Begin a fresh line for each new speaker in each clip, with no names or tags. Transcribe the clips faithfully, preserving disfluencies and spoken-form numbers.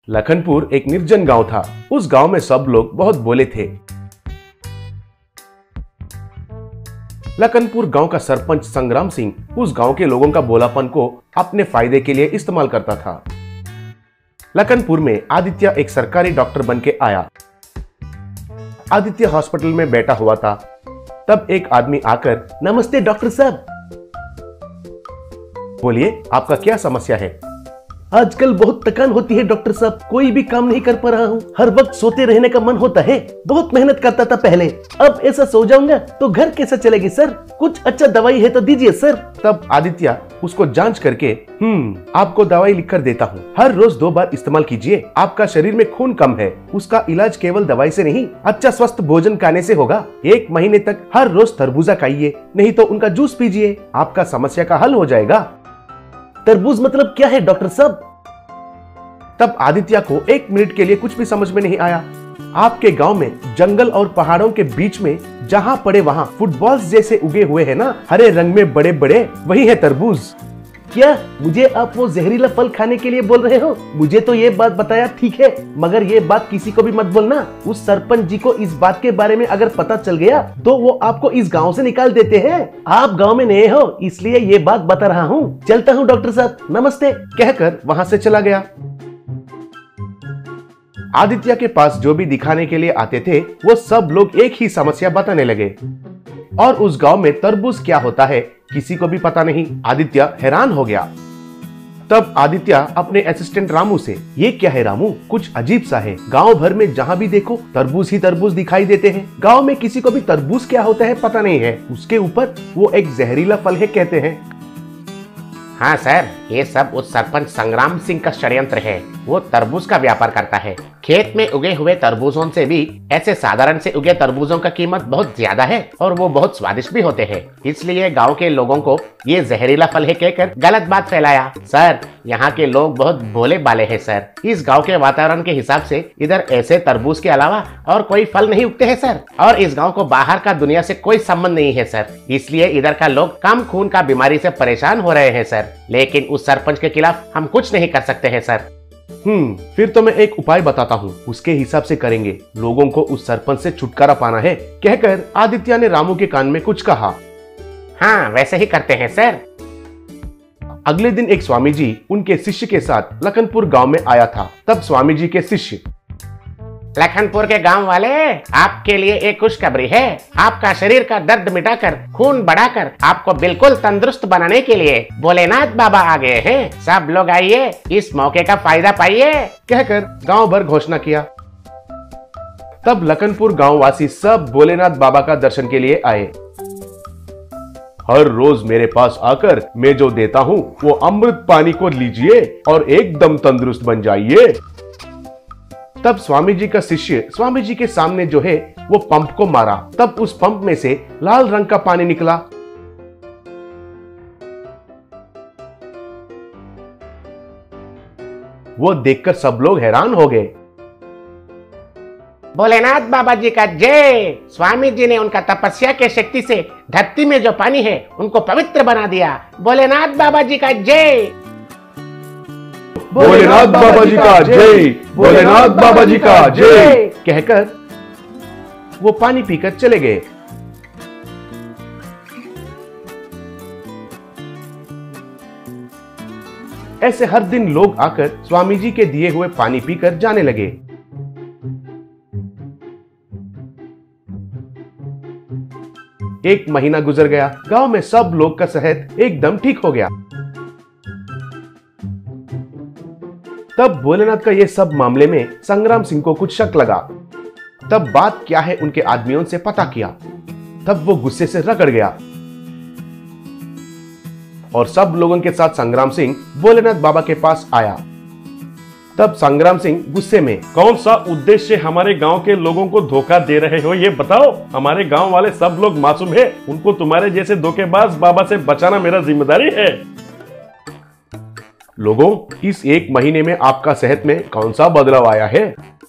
लखनपुर एक निर्जन गांव था। उस गांव में सब लोग बहुत भोले थे। लखनपुर गांव का सरपंच संग्राम सिंह उस गांव के लोगों का भोलापन को अपने फायदे के लिए इस्तेमाल करता था। लखनपुर में आदित्य एक सरकारी डॉक्टर बन के आया। आदित्य हॉस्पिटल में बैठा हुआ था। तब एक आदमी आकर, नमस्ते डॉक्टर साहब। बोलिए, आपका क्या समस्या है? आजकल बहुत थकान होती है डॉक्टर साहब, कोई भी काम नहीं कर पा रहा हूँ। हर वक्त सोते रहने का मन होता है। बहुत मेहनत करता था पहले, अब ऐसा सो जाऊंगा तो घर कैसे चलेगी सर? कुछ अच्छा दवाई है तो दीजिए सर। तब आदित्य उसको जांच करके, हम्म आपको दवाई लिख कर देता हूँ। हर रोज दो बार इस्तेमाल कीजिए। आपका शरीर में खून कम है, उसका इलाज केवल दवाई से नहीं, अच्छा स्वस्थ भोजन खाने से होगा। एक महीने तक हर रोज तरबूजा खाइए, नहीं तो उनका जूस पीजिए। आपका समस्या का हल हो जाएगा। तरबूज मतलब क्या है डॉक्टर साहब? तब आदित्य को एक मिनट के लिए कुछ भी समझ में नहीं आया। आपके गांव में जंगल और पहाड़ों के बीच में जहां पड़े वहां फुटबॉल्स जैसे उगे हुए हैं ना, हरे रंग में बड़े बड़े, वही है तरबूज। क्या मुझे आप वो जहरीला फल खाने के लिए बोल रहे हो? मुझे तो ये बात बताया ठीक है, मगर ये बात किसी को भी मत बोलना। उस सरपंच जी को इस बात के बारे में अगर पता चल गया तो वो आपको इस गांव से निकाल देते हैं। आप गांव में नए हो इसलिए ये बात बता रहा हूँ। चलता हूँ डॉक्टर साहब, नमस्ते कहकर वहां से चला गया। आदित्य के पास जो भी दिखाने के लिए आते थे वो सब लोग एक ही समस्या बताने लगे, और उस गांव में तरबूज क्या होता है किसी को भी पता नहीं। आदित्य हैरान हो गया। तब आदित्य अपने असिस्टेंट रामू से, ये क्या है रामू, कुछ अजीब सा है। गांव भर में जहां भी देखो तरबूज ही तरबूज दिखाई देते हैं। गांव में किसी को भी तरबूज क्या होता है पता नहीं है। उसके ऊपर वो एक जहरीला फल है कहते हैं।
हाँ सर, ये सब उस सरपंच संग्राम सिंह का षड्यंत्र है। वो तरबूज का व्यापार करता है। खेत में उगे हुए तरबूजों से भी ऐसे साधारण से उगे तरबूजों का कीमत बहुत ज्यादा है, और वो बहुत स्वादिष्ट भी होते हैं। इसलिए गांव के लोगों को ये जहरीला फल है कहकर गलत बात फैलाया। सर, यहाँ के लोग बहुत भोले भाले हैं सर। इस गांव के वातावरण के हिसाब से इधर ऐसे तरबूज के अलावा और कोई फल नहीं उगते हैं सर। और इस गांव को बाहर का दुनिया से कोई संबंध नहीं है सर, इसलिए इधर का लोग कम खून का बीमारी से परेशान हो रहे हैं सर। लेकिन उस सरपंच के खिलाफ हम कुछ नहीं कर सकते हैं सर।
हम्म फिर तो मैं एक उपाय बताता हूँ, उसके हिसाब से करेंगे। लोगों को उस सरपंच से छुटकारा पाना है कहकर आदित्य ने रामू के कान में कुछ कहा।
हाँ, वैसे ही करते हैं सर।
अगले दिन एक स्वामी जी उनके शिष्य के साथ लखनपुर गांव में आया था। तब स्वामी जी के शिष्य,
लखनपुर के गांव वाले, आपके लिए एक खुशखबरी है। आपका शरीर का दर्द मिटाकर, खून बढ़ाकर आपको बिल्कुल तंदुरुस्त बनाने के लिए भोलेनाथ बाबा आ गए हैं। सब लोग आइए, इस मौके का फायदा पाइए
कहकर गांव भर घोषणा किया। तब लखनपुर गांव वासी सब भोलेनाथ बाबा का दर्शन के लिए आए। हर रोज मेरे पास आकर मैं जो देता हूँ वो अमृत पानी को लीजिए और एकदम तंदुरुस्त बन जाइए। तब स्वामी जी का शिष्य स्वामी जी के सामने जो है वो पंप को मारा। तब उस पंप में से लाल रंग का पानी निकला। वो देखकर सब लोग हैरान हो गए।
भोलेनाथ बाबा जी का जय। स्वामी जी ने उनका तपस्या के शक्ति से धरती में जो पानी है उनको पवित्र बना दिया। भोलेनाथ बाबा जी का जय।
भोलेनाथ बाबा जी का जय, भोलेनाथ बाबा जी का जय कहकर वो पानी पीकर चले गए। ऐसे हर दिन लोग आकर स्वामी जी के दिए हुए पानी पीकर जाने लगे। एक महीना गुजर गया। गांव में सब लोग का सेहत एकदम ठीक हो गया। तब भोलेनाथ का ये सब मामले में संग्राम सिंह को कुछ शक लगा। तब बात क्या है उनके आदमियों से पता किया। तब वो गुस्से से रगड़ गया और सब लोगों के साथ संग्राम सिंह भोलेनाथ बाबा के पास आया। तब संग्राम सिंह गुस्से में,
कौन सा उद्देश्य हमारे गांव के लोगों को धोखा दे रहे हो ये बताओ। हमारे गांव वाले सब लोग मासूम हैं, उनको तुम्हारे जैसे धोखेबाज बाबा से बचाना मेरा जिम्मेदारी है।
लोगों, इस एक महीने में आपका सेहत में कौन सा बदलाव आया है?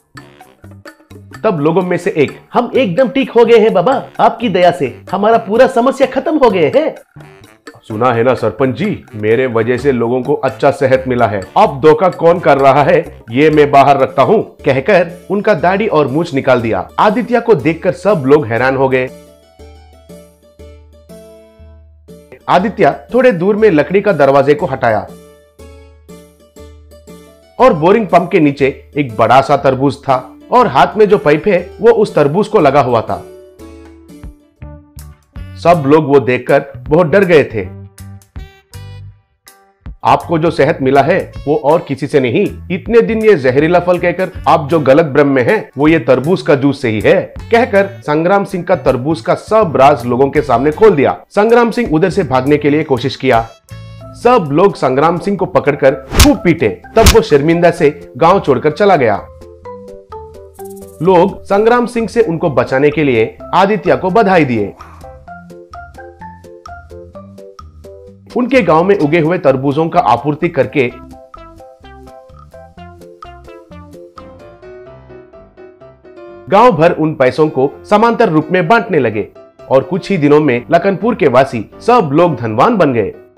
तब लोगों में से एक, हम एकदम ठीक हो गए हैं बाबा, आपकी दया से हमारा पूरा समस्या खत्म हो गए हैं।
सुना है ना सरपंच जी, मेरे वजह से लोगों को अच्छा सेहत मिला है। अब धोखा कौन कर रहा है ये मैं बाहर रखता हूँ,
कहकर उनका दाढ़ी और मूछ निकाल दिया। आदित्य को देखकर सब लोग हैरान हो गए। आदित्य थोड़े दूर में लकड़ी का दरवाजे को हटाया और बोरिंग पंप के नीचे एक बड़ा सा तरबूज था और हाथ में जो पाइप है वो उस तरबूज को लगा हुआ था। सब लोग वो देखकर बहुत डर गए थे। आपको जो सेहत मिला है वो और किसी से नहीं, इतने दिन ये जहरीला फल कहकर आप जो गलत भ्रम में हैं वो ये तरबूज का जूस से ही है, कहकर संग्राम सिंह का तरबूज का सब राज लोगों के सामने खोल दिया। संग्राम सिंह उधर से भागने के लिए कोशिश किया। सब लोग संग्राम सिंह को पकड़कर खूब पीटे। तब वो शर्मिंदा से गांव छोड़कर चला गया। लोग संग्राम सिंह से उनको बचाने के लिए आदित्य को बधाई दिए। उनके गांव में उगे हुए तरबूजों का आपूर्ति करके गांव भर उन पैसों को समांतर रूप में बांटने लगे और कुछ ही दिनों में लखनपुर के वासी सब लोग धनवान बन गए।